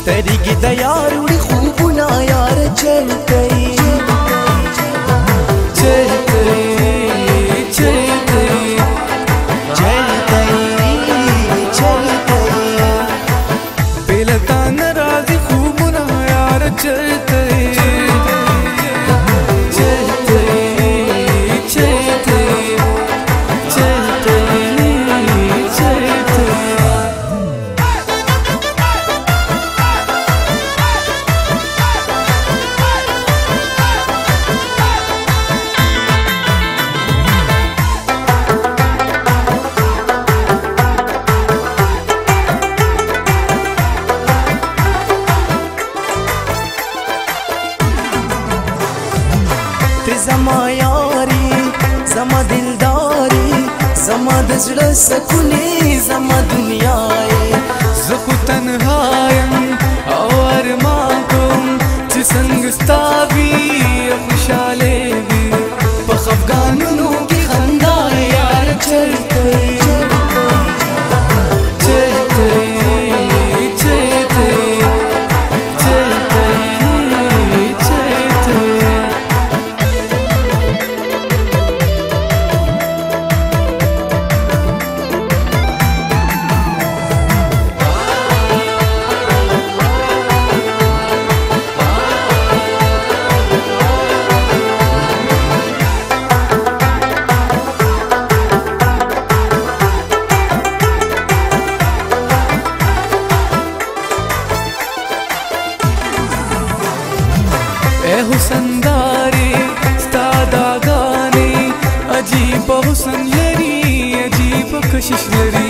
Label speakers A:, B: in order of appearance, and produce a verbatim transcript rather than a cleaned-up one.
A: سترګې د یار وړي خوبونه یار چرته یې چرته یې چرته یې چرته یې چرته یې بې له تا نه راځي خوبونه یار چرته یې زما یاري زما دلداري زما د زړه سکونې زما دنیا یې زه خو تنها یم او ارمان کوم چې څنګه ستا وي خوشحالې وي په خفګانونو کې خندا یار چرته یې چرته یې چرته یې چرته یې چرته یې اے حسنداري ستا دا غاني عجیب حسن لري عجیب کشش لري